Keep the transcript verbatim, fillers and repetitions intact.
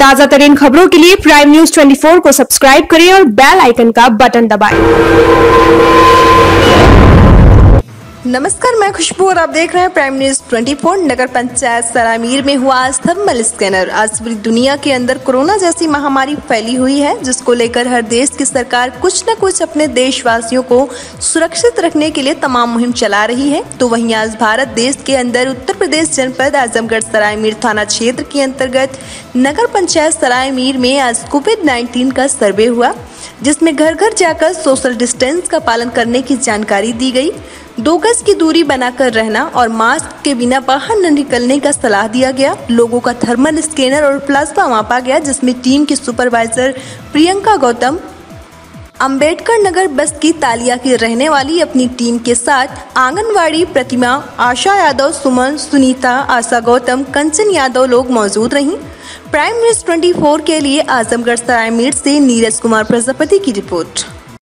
ताजा तरीन खबरों के लिए प्राइम न्यूज चौबीस को सब्सक्राइब करें और बेल आइकन का बटन दबाएं। नमस्कार, मैं खुशबू और आप देख रहे हैं प्राइम न्यूज चौबीस। नगर पंचायत सरायमीर में हुआ आज थर्मल स्कैनर। आज पूरी दुनिया के अंदर कोरोना जैसी महामारी फैली हुई है, जिसको लेकर हर देश की सरकार कुछ न कुछ अपने देशवासियों को सुरक्षित रखने के लिए तमाम मुहिम चला रही है। तो वहीं आज भारत देश के अंदर उत्तर प्रदेश जनपद आजमगढ़ सरायमीर थाना क्षेत्र के अंतर्गत नगर पंचायत सरायमीर में आज कोविड नाइन्टीन का सर्वे हुआ, जिसमें घर घर जाकर सोशल डिस्टेंस का पालन करने की जानकारी दी गई। दो गज की दूरी बनाकर रहना और मास्क के बिना बाहर न निकलने का सलाह दिया गया। लोगों का थर्मल स्कैनर और प्लाज्मा मापा गया, जिसमें टीम की सुपरवाइजर प्रियंका गौतम अंबेडकर नगर बस की तालिया की रहने वाली अपनी टीम के साथ आंगनवाड़ी प्रतिमा, आशा यादव, सुमन, सुनीता, आशा गौतम, कंचन यादव लोग मौजूद रहीं। प्राइम न्यूज चौबीस के लिए आजमगढ़ सरायमीर से नीरज कुमार प्रजापति की रिपोर्ट।